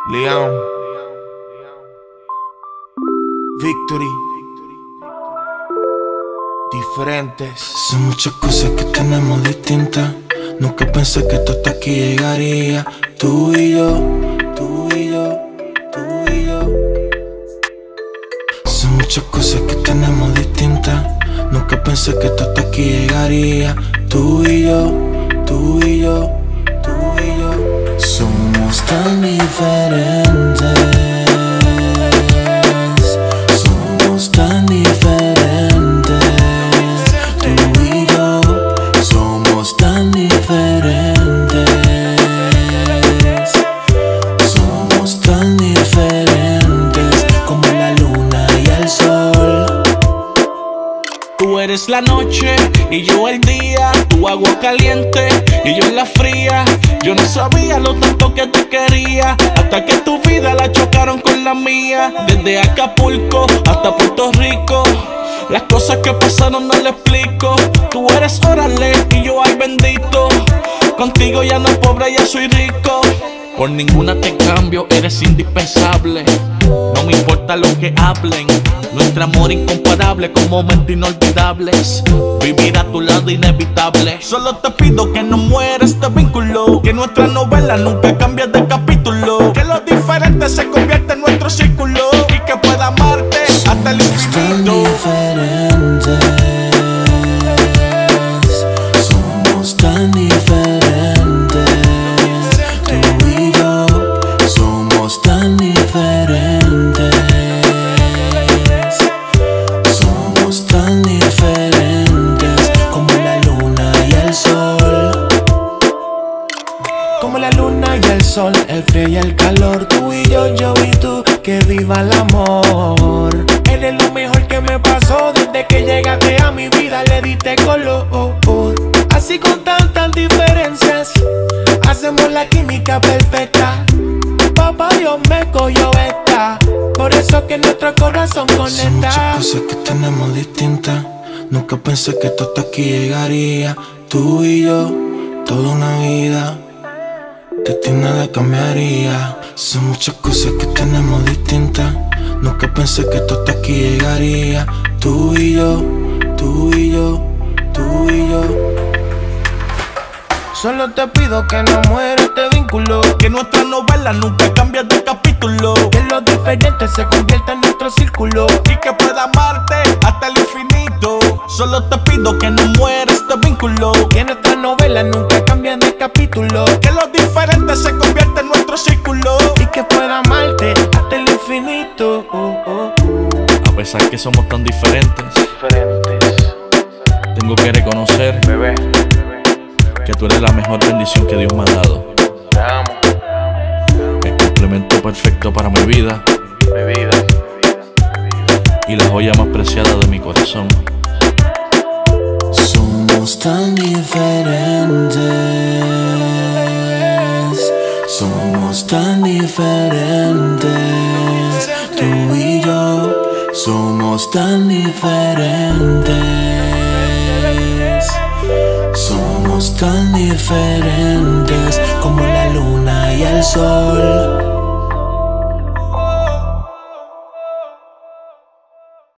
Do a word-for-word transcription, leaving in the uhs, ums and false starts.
León, Victory, diferentes. Son muchas cosas que tenemos distintas. Nunca pensé que esto hasta aquí llegaría. Tú y yo, tú y yo, tú y yo. Son muchas cosas que tenemos distintas. Nunca pensé que esto hasta aquí llegaría. Tú y yo, tú y yo, tú y yo. Somos tan diferentes. Somos tan diferentes. Tú y yo somos tan diferentes. Somos tan diferentes como la luna y el sol. Tú eres la noche y yo el día, tu agua caliente y yo en la fría. Yo no sabía lo tanto que te quería hasta que tu vida la chocaron con la mía. Desde Acapulco hasta Puerto Rico, las cosas que pasaron no le explico. Tú eres órale y yo ay bendito. Contigo ya no pobre, ya soy rico. Por ninguna te cambio, eres indispensable. No me importa lo que hablen. Nuestro amor incomparable con momentos inolvidables. Vivir a tu lado inevitable. Solo te pido que no muera este vínculo. Que nuestra novela nunca cambie de capítulo. Que lo diferente se convierta en nuestro círculo. Y que pueda amarte hasta el infinito. Somos tan diferentes. Tú y yo somos tan diferentes. Somos tan diferentes como la luna y el sol. Como la luna y el sol, el frío y el calor. Tú y yo, yo y tú, que viva el amor. Eres lo mejor que me pasó desde que llegaste a mi vida, le diste color. Así con tantas diferencias, hacemos la química perfecta. Papá Dios me cogió esta, por eso que nuestro corazón conecta. Son muchas cosas que tenemos distintas. Nunca pensé que esto hasta aquí llegaría. Tú y yo, toda una vida, de ti nada cambiaría. Son muchas cosas que tenemos distintas. Nunca pensé que esto hasta aquí llegaría. Tú y yo, tú y yo, tú y yo. Solo te pido que no muera este vínculo. Que nuestra novela nunca cambie de capítulo. Que lo diferente se convierta en nuestro círculo. Y que pueda amarte hasta el infinito. Solo te pido que no muera este vínculo. Que nuestra novela nunca cambie de capítulo. Que lo diferente se convierta en nuestro círculo. Y que pueda amarte hasta el infinito. Oh, oh, oh. A pesar que somos tan diferentes, Diferentes. tengo que reconocer, Bebé, que tú eres la mejor bendición que Dios me ha dado. te amo, El complemento perfecto para mi vida mi vida. y la joya más preciada de mi corazón. Somos tan diferentes. Somos tan diferentes. Tú y yo somos tan diferentes. Somos tan diferentes como la luna y el sol.